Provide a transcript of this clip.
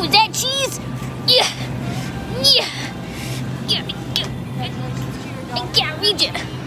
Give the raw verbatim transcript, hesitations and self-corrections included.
is that cheese? Yeah. Yeah. Yeah. I can't reach it.